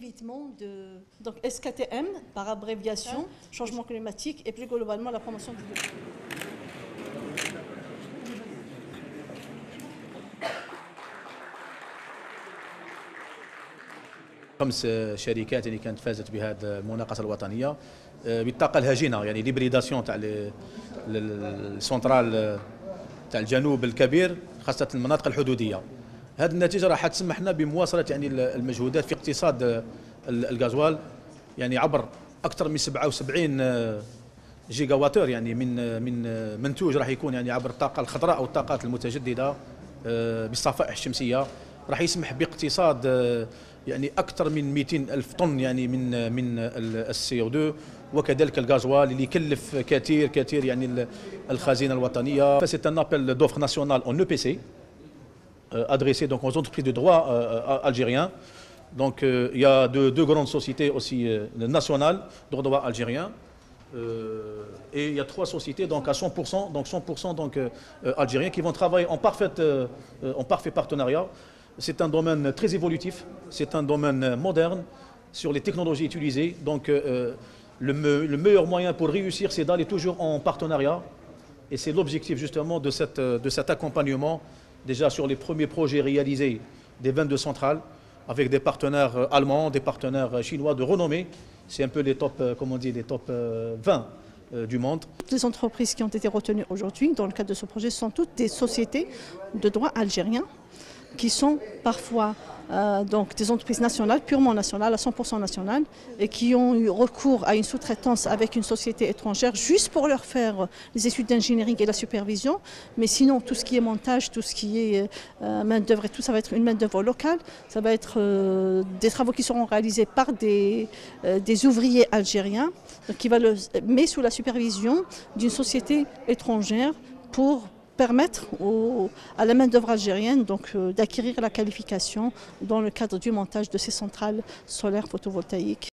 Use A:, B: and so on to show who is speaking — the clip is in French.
A: d'évitement de donc SKTM par abréviation, changement climatique et plus globalement la promotion du développement.
B: خمس شركات اللي كانت فازت بهذه المناقصه الوطنيه بالطاقه الهجينه، يعني ليبريداسيون تاع السنترال تاع الجنوب الكبير خاصه المناطق الحدوديه. هذه النتيجه راح تسمح لنا بمواصله يعني المجهودات في اقتصاد الغازوال، يعني عبر اكثر من 77 جيجا واتر، يعني من منتوج راح يكون يعني عبر الطاقه الخضراء او الطاقات المتجدده بالصفائح الشمسيه، راح يسمح باقتصاد يعني اكثر من 200 الف طن يعني من السي او 2، وكذلك الغازوال اللي يكلف كثير يعني الخزينه الوطنيه. سي ان ابل دوفر ناسيونال اون EPC adressé donc aux entreprises de droit algériens. Donc il y a deux grandes sociétés aussi nationales de droit algérien. Et il y a 3 sociétés donc à 100%, donc 100% donc algériens qui vont travailler en parfait partenariat. C'est un domaine très évolutif, c'est un domaine moderne sur les technologies utilisées. Donc le meilleur moyen pour réussir, c'est d'aller toujours en partenariat. Et c'est l'objectif justement de cet accompagnement, déjà sur les premiers projets réalisés des 22 centrales, avec des partenaires allemands, des partenaires chinois de renommée. C'est un peu les top, comme on dit, les top 20 du monde.
A: Les entreprises qui ont été retenues aujourd'hui dans le cadre de ce projet sont toutes des sociétés de droit algérien qui sont parfois donc des entreprises nationales, purement nationales, à 100% nationales, et qui ont eu recours à une sous-traitance avec une société étrangère juste pour leur faire les études d'ingénierie et la supervision. Mais sinon, tout ce qui est montage, tout ce qui est main-d'œuvre et tout, ça va être une main-d'œuvre locale. Ça va être des travaux qui seront réalisés par des ouvriers algériens, donc mais sous la supervision d'une société étrangère pour permettre à la main-d'œuvre algérienne d'acquérir la qualification dans le cadre du montage de ces centrales solaires photovoltaïques.